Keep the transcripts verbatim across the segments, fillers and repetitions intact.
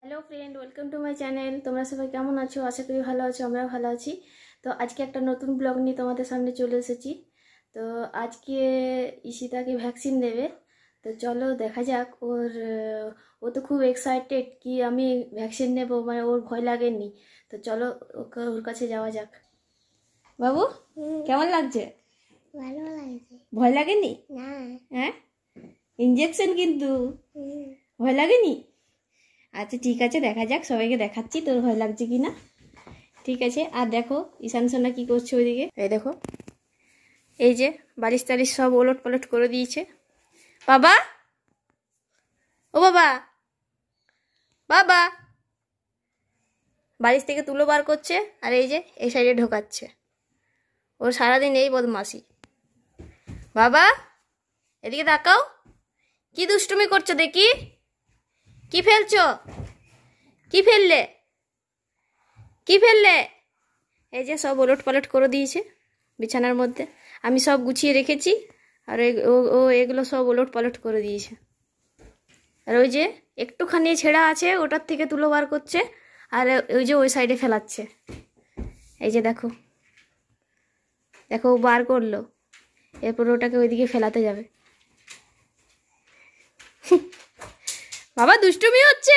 Hello friend, welcome to my channel. তোমরা সবাই কেমন আছো? আশা করি ভালো আছো, আমরাও ভালো আছি। তো আজকে একটা নতুন ব্লগ নিয়ে তোমাদের সামনে চলে এসেছি। তো আজকে ঈশিতাকে ভ্যাকসিন দেবে। তো চলো দেখা যাক। ওর ও তো খুব এক্সাইটেড কি আমি ভ্যাকসিন নেব, মানে ওর ভয় লাগেনি। তো চলো ওকে ওর কাছে যাওয়া যাক। বাবু কেমন লাগছে? ভালো লাগছে। ভয় লাগেনি? না। হ্যাঁ, ইঞ্জেকশন কিন্তু ভয় লাগেনি? আচ্ছা ঠিক আছে, দেখা যাক, সবাইকে দেখাচ্ছি তোর ভয় লাগছে কি না। ঠিক আছে। আর দেখো ঈশান সোনা কি করছে ওইদিকে, এই দেখো, এই যে বালিশ টালিশ সব ওলট পালট করে দিয়েছে। বাবা, ও বাবা, বাবা, বালিশ থেকে তুলো বার করছে আর এই যে এই সাইডে ঢোকাচ্ছে। ওর সারাদিন এই বদমাসি। বাবা এদিকে তাকাও, কি দুষ্টুমি করছো দেখি, কি ফেলছো, কি ফেললে, কি ফেললে? এই যে সব ওলট পালট করে দিয়েছে বিছানার মধ্যে। আমি সব গুছিয়ে রেখেছি আর ও এগুলো সব ওলট পালট করে দিয়েছে। আর ওই যে একটুখানি ছেঁড়া আছে ওটার থেকে তুলো বার করছে আর ওই যে ওই সাইডে ফেলাচ্ছে। এই যে দেখো, দেখো ও বার করলো, এরপর ওটাকে ওইদিকে ফেলাতে যাবে। বাবা দুষ্টুমি হচ্ছে।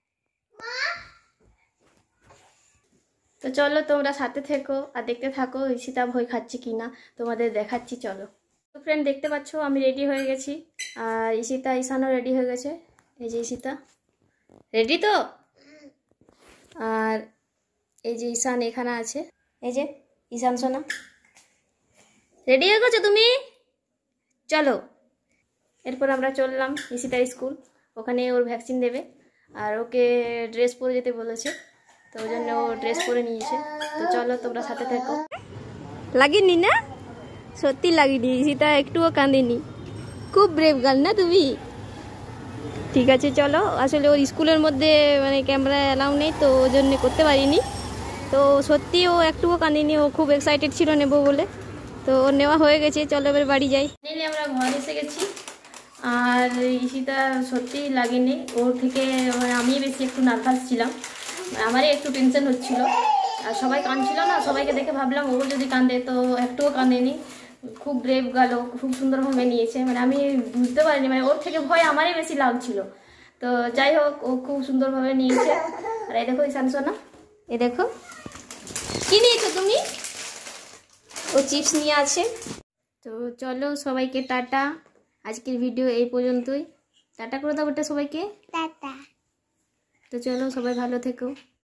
তো চলো তোমরা সাথে থেকো আর দেখতে থাকো ঈশিতা ভয় খাচ্ছে কি না, তোমাদের দেখাচ্ছি। চলো। তো ফ্রেন্ড দেখতে পাচ্ছ আমি রেডি হয়ে গেছি আর ঈশিতা ঈশানও রেডি হয়ে গেছে। এই যে ঈশিতা রেডি তো, আর এই যে ঈশান এখানে আছে। এই যে ঈশান সোনা রেডি হয়ে গেছো তুমি? চলো। এরপর আমরা চললাম ঈশিতার স্কুল, ওখানে ওর ভ্যাকসিন দেবে আর ওকে ড্রেস পরে যেতে বলেছে, তো ওই জন্য ও ড্রেস পরে নিয়েছে। তো চলো তোমরা সাথে থাকো। লাগেনি না? সত্যি লাগেনি, ঈশিতা একটুও কাঁদেনি। খুব ব্রেভ গার্ল না তুমি? ঠিক আছে চলো। আসলে ওর স্কুলের মধ্যে মানে ক্যামেরা অ্যালাউ নেই, তো ওই জন্য করতে পারিনি। তো সত্যি ও একটুও কাঁদেনি, ও খুব এক্সাইটেড ছিল নেবো বলে। তো ওর নেওয়া হয়ে গেছে, চলো এবার বাড়ি যাই। ফাইনালি আমরা ঘরে এসে গেছি আর ঈশিতা সত্যি লাগেনি। ওর থেকে আমি বেশি একটু নার্ভাস ছিলাম, আমারই একটু টেনশন হচ্ছিল। আর সবাই কাঁদছিল না, সবাইকে দেখে ভাবলাম ও যদি কাঁদে, তো একটুও কাঁদেনি। খুব ব্রেভ গেল, খুব সুন্দরভাবে নিয়েছে, মানে আমি বুঝতে পারিনি, মানে ওর থেকে ভয় আমারই বেশি লাগছিল। তো যাই হোক, ও খুব সুন্দরভাবে নিয়েছে। আর এই দেখো ঈশান সোনা, এ দেখো কি নিয়েছো তুমি? ও চিপস নিয়ে আছে। তো চলো সবাইকে টাটা। আজকের ভিডিও এই পর্যন্তই। টাটা করে দাও বেটা সবাইকে। টাটা। তো চলো সবাই ভালো থেকো।